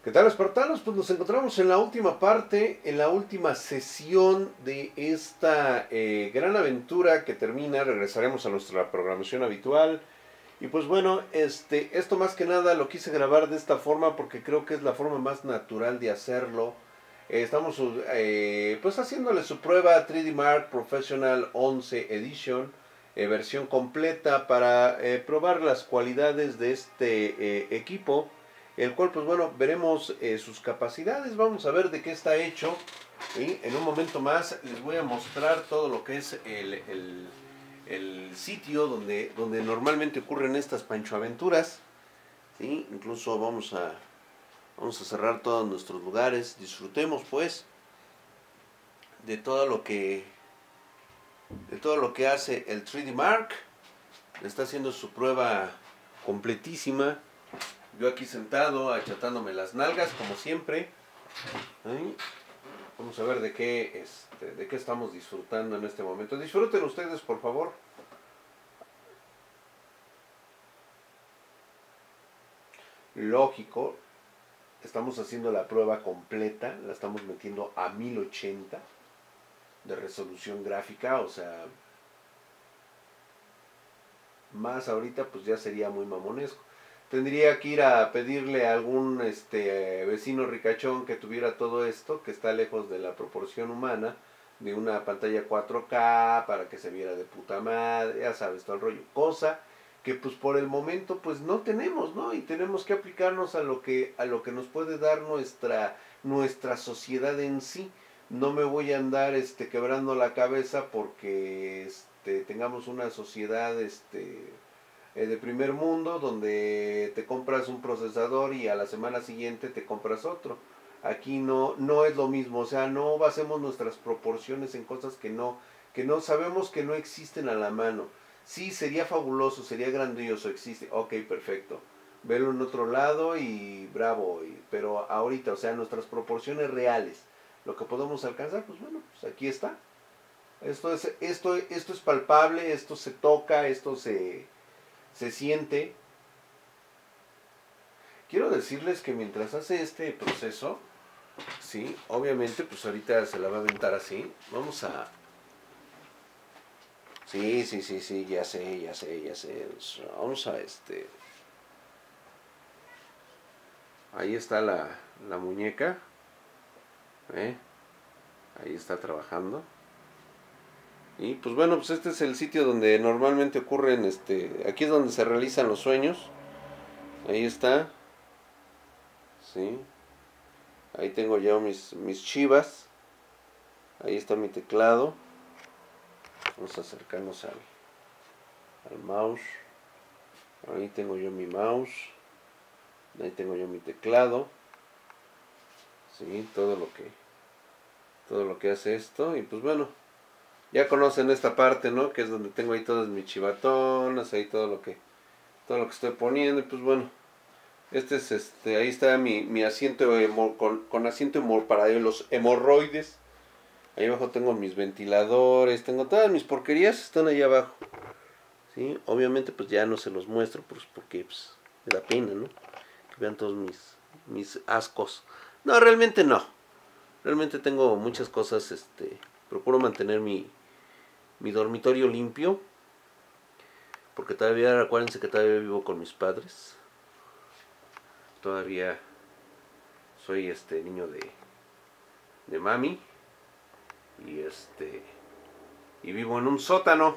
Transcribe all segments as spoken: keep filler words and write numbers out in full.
¿Qué tal, espartanos? Pues nos encontramos en la última parte, en la última sesión de esta eh, gran aventura que termina. Regresaremos a nuestra programación habitual. Y pues bueno, este, esto más que nada lo quise grabar de esta forma porque creo que es la forma más natural de hacerlo. Eh, estamos eh, pues haciéndole su prueba tres D Mark Professional once Edition, eh, versión completa para eh, probar las cualidades de este eh, equipo, el cual pues bueno, veremos eh, sus capacidades, vamos a ver de qué está hecho. Y en un momento más les voy a mostrar todo lo que es el, el, el sitio donde, donde normalmente ocurren estas panchoaventuras, ¿sí? Incluso vamos a, vamos a cerrar todos nuestros lugares, disfrutemos pues de todo lo que, de todo lo que hace el tres D Mark. Está haciendo su prueba completísima. Yo aquí sentado, achatándome las nalgas, como siempre. ¿Sí? Vamos a ver de qué, este, de qué estamos disfrutando en este momento. Disfruten ustedes, por favor. Lógico, estamos haciendo la prueba completa. La estamos metiendo a mil ochenta de resolución gráfica. O sea, más ahorita pues ya sería muy mamonesco. Tendría que ir a pedirle a algún este, vecino ricachón que tuviera todo esto, que está lejos de la proporción humana, de una pantalla cuatro K para que se viera de puta madre, ya sabes, todo el rollo. Cosa que pues por el momento pues no tenemos, ¿no? Y tenemos que aplicarnos a lo que, a lo que nos puede dar nuestra, nuestra sociedad en sí. No me voy a andar este, quebrando la cabeza porque este, tengamos una sociedad este, de primer mundo donde te compras un procesador y a la semana siguiente te compras otro. Aquí no, no es lo mismo, o sea, no basemos nuestras proporciones en cosas que no, que no sabemos que no existen a la mano. Sí, sería fabuloso, sería grandioso, existe, ok, perfecto. Verlo en otro lado y bravo, y, pero ahorita, o sea, nuestras proporciones reales, lo que podemos alcanzar, pues bueno, pues aquí está. Esto es, esto, esto es palpable, esto se toca, esto se, se siente. Quiero decirles que mientras hace este proceso, sí, obviamente pues ahorita se la va a aventar así. Vamos a... Sí, sí, sí, sí, ya sé, ya sé, ya sé. Vamos a este... Ahí está la, la muñeca. ¿Eh? Ahí está trabajando. Y pues bueno, pues este es el sitio donde normalmente ocurren, este... Aquí es donde se realizan los sueños. Ahí está. Sí. Ahí tengo ya mis, mis chivas. Ahí está mi teclado. Vamos a acercarnos al, al mouse. Ahí tengo yo mi mouse. Ahí tengo yo mi teclado. Sí, todo lo que todo lo que hace esto. Y pues bueno, ya conocen esta parte, ¿no? Que es donde tengo ahí todas mis chivatonas, ahí todo lo que todo lo que estoy poniendo. Y pues bueno, este es este, ahí está mi, mi asiento hemo, con, con asiento hemo, para los hemorroides. Ahí abajo tengo mis ventiladores, tengo todas mis porquerías, están ahí abajo. ¿Sí? Obviamente pues ya no se los muestro pues, porque pues, me da pena, ¿no? Que vean todos mis, mis ascos. No, realmente no. Realmente tengo muchas cosas, este, procuro mantener mi, mi dormitorio limpio. Porque todavía, acuérdense que todavía vivo con mis padres. Todavía soy este niño de, de mami. Y este, y vivo en un sótano.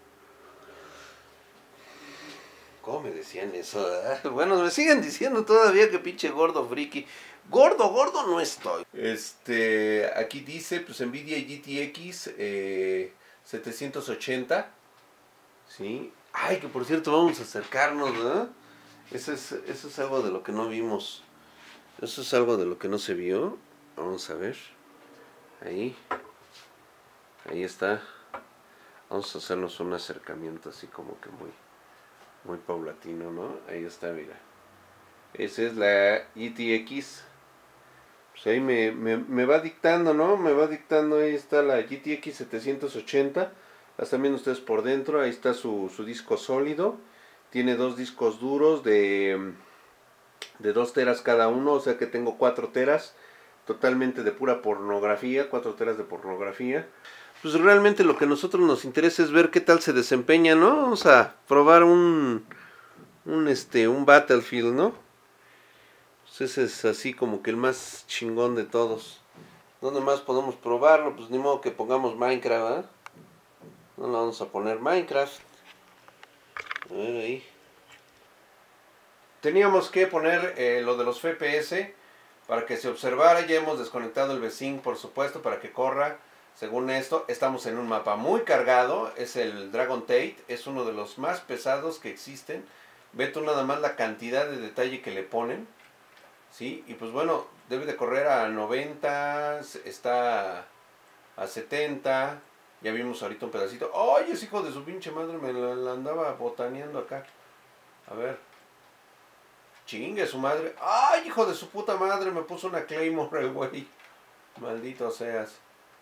¿Cómo me decían eso? ¿Eh? Bueno, me siguen diciendo todavía que pinche gordo friki. Gordo, gordo no estoy. Este, aquí dice, pues Nvidia G T X eh, setecientos ochenta. ¿Sí? Ay, que por cierto vamos a acercarnos, ¿no? Eso es, eso es algo de lo que no vimos. Eso es algo de lo que no se vio. Vamos a ver. Ahí. Ahí está. Vamos a hacernos un acercamiento así como que muy... muy paulatino, ¿no? Ahí está, mira. Esa es la G T X. Pues ahí me, me, me va dictando, ¿no? Me va dictando, ahí está la G T X setecientos ochenta. La están viendo ustedes por dentro, ahí está su, su disco sólido. Tiene dos discos duros de de dos teras cada uno, o sea que tengo cuatro teras totalmente de pura pornografía, cuatro teras de pornografía. Pues realmente lo que a nosotros nos interesa es ver qué tal se desempeña, ¿no? Vamos a probar un, un, este, un Battlefield, ¿no? Pues ese es así como que el más chingón de todos. ¿Dónde más podemos probarlo? Pues ni modo que pongamos Minecraft, ¿verdad? No le vamos a poner Minecraft. A ver ahí. Teníamos que poner eh, lo de los F P S para que se observara. Ya hemos desconectado el V-Sync, por supuesto, para que corra. Según esto, estamos en un mapa muy cargado. Es el Dragon Tate. Es uno de los más pesados que existen. Ve tú nada más la cantidad de detalle que le ponen. ¿Sí? Y pues bueno, debe de correr a noventa. Está a setenta. Ya vimos ahorita un pedacito. ¡Ay, ese hijo de su pinche madre! Me la, la andaba botaneando acá. A ver. Chingue su madre. ¡Ay, hijo de su puta madre! Me puso una Claymore el güey. Maldito seas.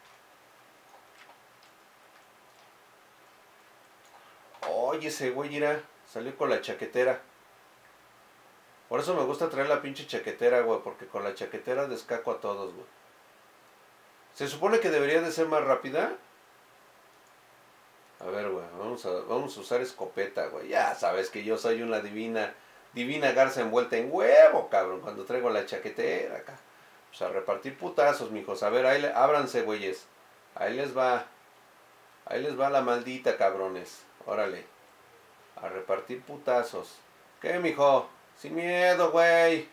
Oye, ese güey irá. Salió con la chaquetera. Por eso me gusta traer la pinche chaquetera, güey. Porque con la chaquetera descaco a todos, güey. Se supone que debería de ser más rápida. A ver, güey. Vamos a, vamos a usar escopeta, güey. Ya sabes que yo soy una divina... Divina garza envuelta en huevo, cabrón. Cuando traigo la chaquetera acá. Pues a repartir putazos, mijos. A ver, ahí le, ábranse, güeyes. Ahí les va. Ahí les va la maldita, cabrones. Órale. A repartir putazos. ¿Qué, mijo? Sin miedo, güey.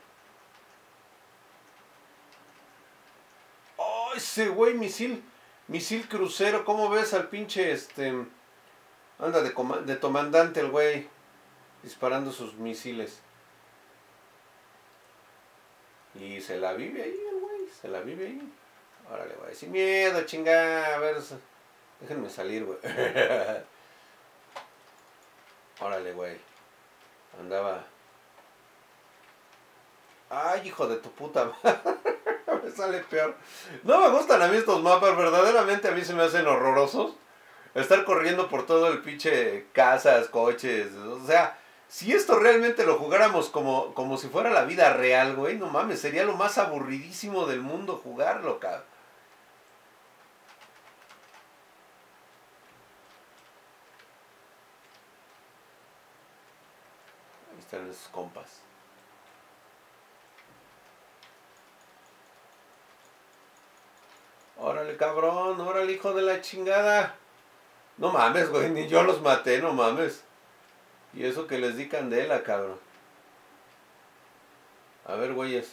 Oh, ese güey, misil. Misil crucero. ¿Cómo ves al pinche este? Anda de, de comandante el güey. Disparando sus misiles. Y se la vive ahí el güey. Se la vive ahí. Órale, güey. Sin miedo, chingada. A ver. Déjenme salir, güey. Órale, güey. Andaba. Ay, hijo de tu puta madre. Me sale peor. No me gustan a mí estos mapas. Verdaderamente a mí se me hacen horrorosos. Estar corriendo por todo el pinche casas, coches. O sea, si esto realmente lo jugáramos como, como si fuera la vida real, güey, no mames, sería lo más aburridísimo del mundo jugarlo, cabrón. Ahí están esos compas. Órale, cabrón, órale, hijo de la chingada. No mames, güey, ni yo los maté, no mames. Y eso que les di candela, cabrón. A ver, güeyes.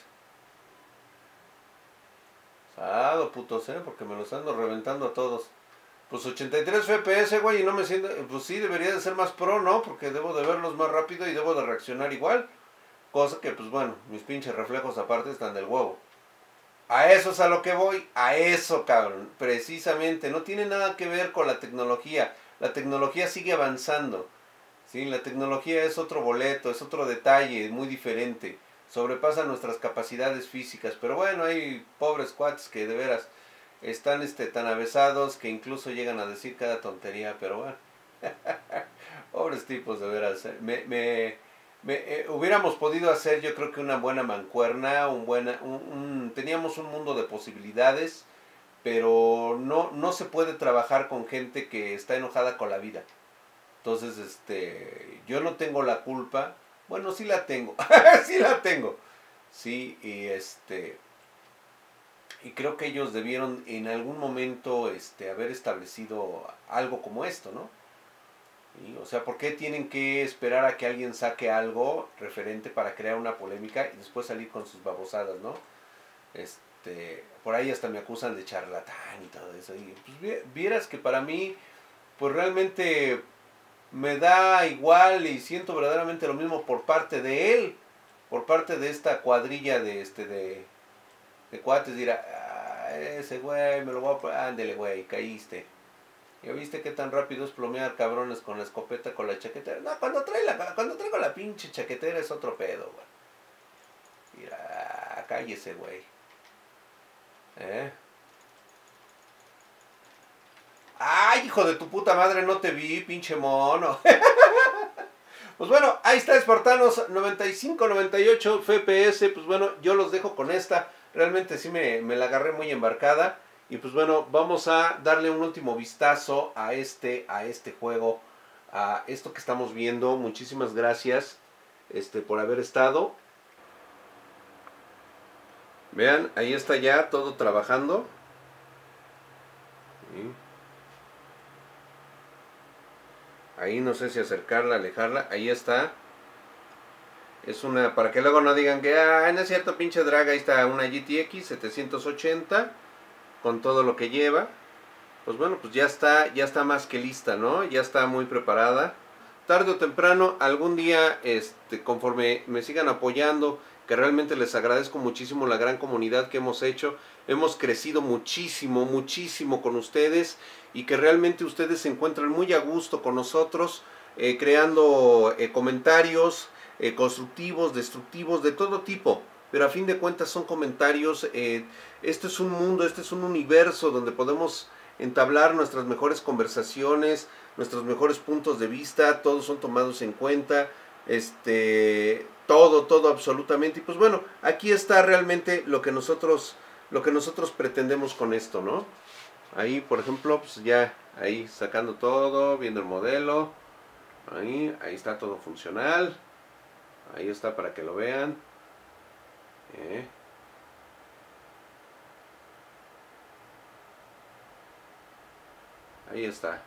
Sado, putos, eh, porque me los ando reventando a todos. Pues ochenta y tres F P S, güey, y no me siento... Pues sí, debería de ser más pro, ¿no? Porque debo de verlos más rápido y debo de reaccionar igual. Cosa que, pues bueno, mis pinches reflejos aparte están del huevo. A eso es a lo que voy, a eso, cabrón. Precisamente, no tiene nada que ver con la tecnología. La tecnología sigue avanzando. ¿Sí? La tecnología es otro boleto, es otro detalle muy diferente. Sobrepasa nuestras capacidades físicas. Pero bueno, hay pobres cuates que de veras están este, tan avesados que incluso llegan a decir cada tontería. Pero bueno, pobres tipos de veras. Me... me Me, eh, hubiéramos podido hacer, yo creo que una buena mancuerna, un buena, un, un, teníamos un mundo de posibilidades, pero no, no se puede trabajar con gente que está enojada con la vida. Entonces, este, yo no tengo la culpa, bueno, sí la tengo, sí la tengo, sí, y este, y creo que ellos debieron en algún momento, este, haber establecido algo como esto, ¿no? ¿Sí? O sea, ¿por qué tienen que esperar a que alguien saque algo referente para crear una polémica y después salir con sus babosadas, ¿no? Este, por ahí hasta me acusan de charlatán y todo eso. Y pues vieras que para mí, pues realmente me da igual y siento verdaderamente lo mismo por parte de él, por parte de esta cuadrilla de este de, de cuates, dirá, ah, ese güey me lo voy a poner, ándele güey, caíste. ¿Ya viste qué tan rápido es plomear cabrones con la escopeta, con la chaquetera? No, cuando, trae la, cuando traigo la pinche chaquetera es otro pedo, güey. Mira, cállese, güey. ¿Eh? ¡Ay, hijo de tu puta madre! No te vi, pinche mono. Pues bueno, ahí está Espartanos, noventa y cinco, noventa y ocho F P S. Pues bueno, yo los dejo con esta. Realmente sí me, me la agarré muy embarcada. Y pues bueno, vamos a darle un último vistazo a este, a este juego, a esto que estamos viendo. Muchísimas gracias este, por haber estado. Vean, ahí está ya todo trabajando. Ahí no sé si acercarla, alejarla. Ahí está. Es una, para que luego no digan que, ah, no es cierto, pinche drag. Ahí está una G T X setecientos ochenta con todo lo que lleva. Pues bueno, pues ya está, ya está más que lista, ¿no? Ya está muy preparada. Tarde o temprano, algún día, este, conforme me sigan apoyando, que realmente les agradezco muchísimo la gran comunidad que hemos hecho. Hemos crecido muchísimo, muchísimo con ustedes y que realmente ustedes se encuentran muy a gusto con nosotros, eh, creando eh, comentarios eh, constructivos, destructivos, de todo tipo. Pero a fin de cuentas son comentarios. Eh, este es un mundo, este es un universo donde podemos entablar nuestras mejores conversaciones, nuestros mejores puntos de vista, todos son tomados en cuenta, este, todo, todo absolutamente. Y pues bueno, aquí está realmente lo que nosotros, lo que nosotros pretendemos con esto, ¿no? Ahí, por ejemplo, pues ya, ahí sacando todo, viendo el modelo, ahí, ahí está todo funcional, ahí está para que lo vean. Eh. Ahí está.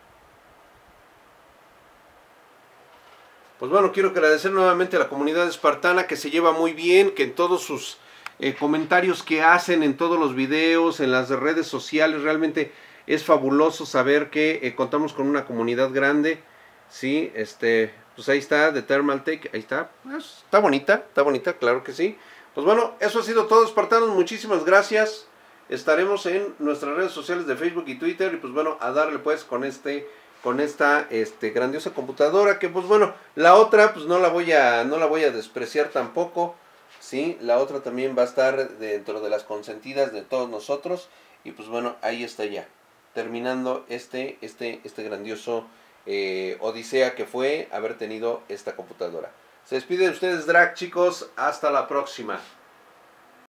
Pues bueno, quiero agradecer nuevamente a la comunidad espartana que se lleva muy bien, que en todos sus eh, comentarios que hacen, en todos los videos, en las redes sociales, realmente es fabuloso saber que eh, contamos con una comunidad grande. Sí, este, pues ahí está, de Thermaltake, ahí está. Pues, está bonita, está bonita, claro que sí. Pues bueno, eso ha sido todo, espartanos, muchísimas gracias. Estaremos en nuestras redes sociales de Facebook y Twitter y pues bueno, a darle pues con este con esta este grandiosa computadora que pues bueno, la otra pues no la voy a no la voy a despreciar tampoco, sí, la otra también va a estar dentro de las consentidas de todos nosotros y pues bueno, ahí está ya, terminando este este este grandioso eh, odisea que fue haber tenido esta computadora. Se despide de ustedes Drag, chicos, hasta la próxima.